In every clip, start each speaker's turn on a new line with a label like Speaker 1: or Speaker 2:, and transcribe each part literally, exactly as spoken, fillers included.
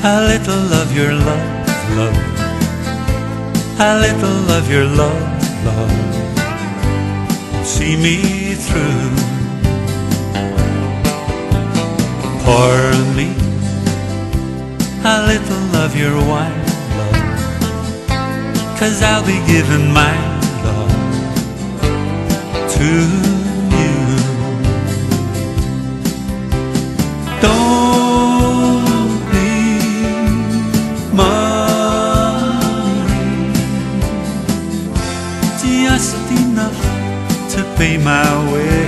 Speaker 1: A little of your love, love. A little of your love, love. See me through. Pour me a little of your wine, love, 'cause I'll be giving my love to you. Don't need money, just enough to pay my way.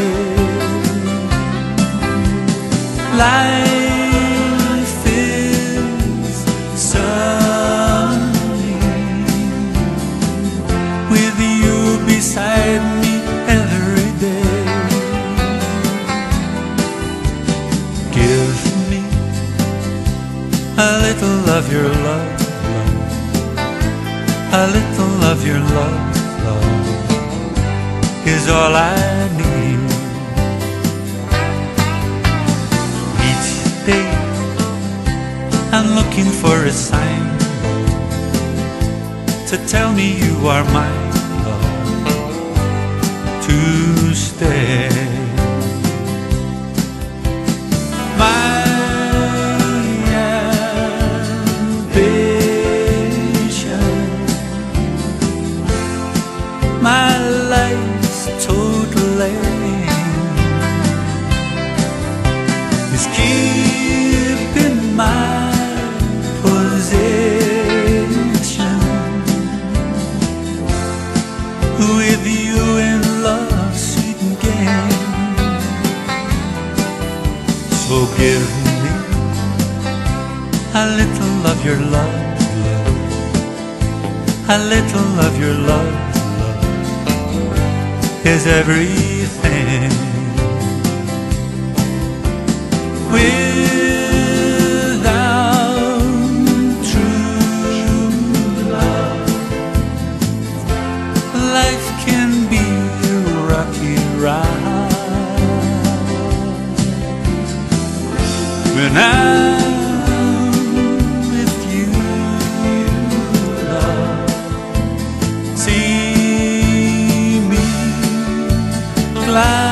Speaker 1: Life is sunny with you beside me every day. Give me a little of your love, love. A little of your love, love is all I need. Each day I'm looking for a sign to tell me you are my love to stay. My ambition, my life's total aim is keeping my position with you in love's sweet game. So give me a little of your love, love. A little of your love, love is everything. Without true love, life can be a rocky ride. When I'm with you, love, see me fly.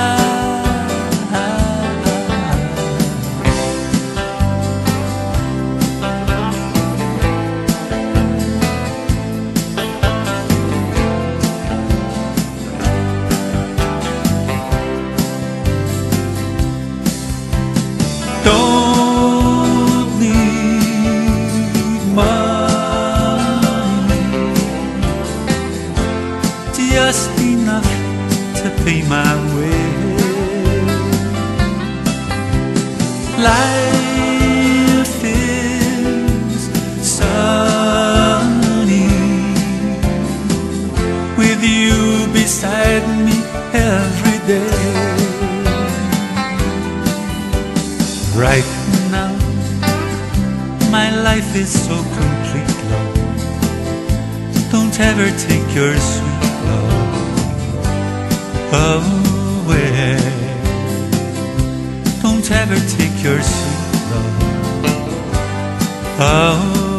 Speaker 1: Don't need money, just enough to pay my way. Life is sunny with you beside me every day. Right now, my life is so complete, love. Don't ever take your sweet love away. Don't ever take your sweet love away.